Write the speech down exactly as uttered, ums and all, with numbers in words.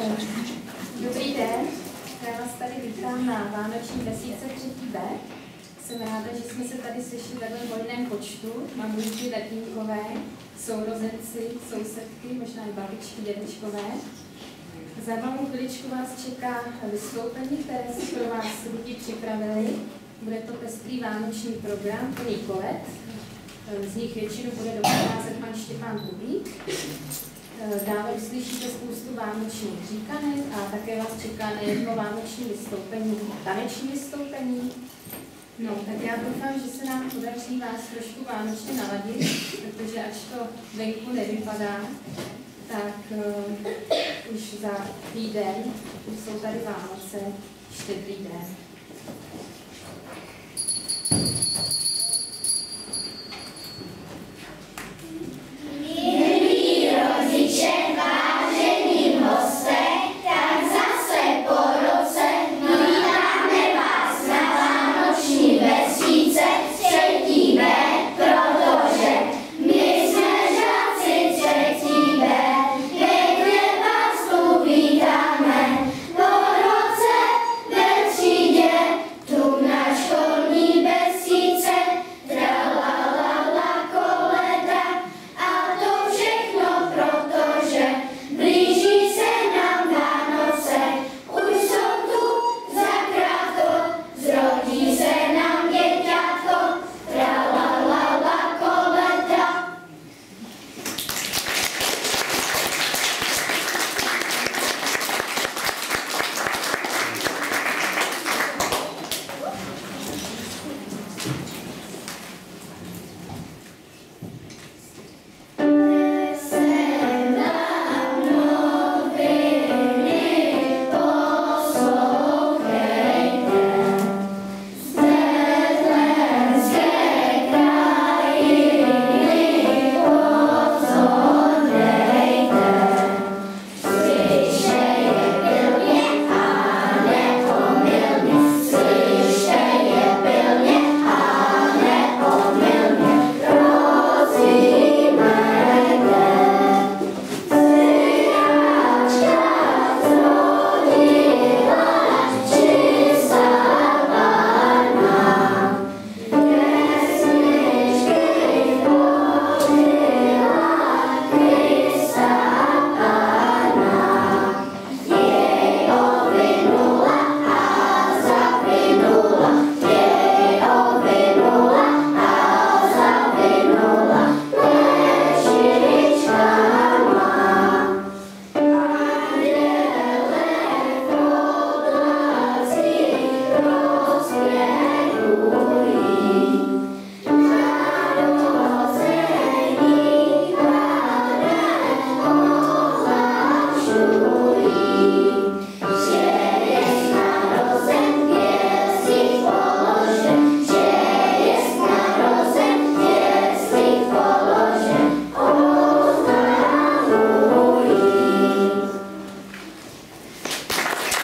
Dobrý den, já vás tady vítám na Vánoční vesíce třetí B. Jsem ráda, že jsme se tady sešli takhle v hojném počtu. Mamulky, tatínkové, sourozenci, sousedky, možná i babičky, dědečkové. Za malou chviličku vás čeká vystoupení, které si pro vás lidi připravili. Bude to pestrý vánoční program, plný kolet. Z nich většinu bude doprovázet pan Štěpán Kubík. Dále uslyšíte spoustu vánočních říkanek a také vás čeká nejedno vánoční vystoupení, taneční vystoupení. No, tak já doufám, že se nám podaří vás trošku vánočně naladit, protože až to venku nevypadá, tak uh, už za týden už jsou tady Vánoce, Štědrý den.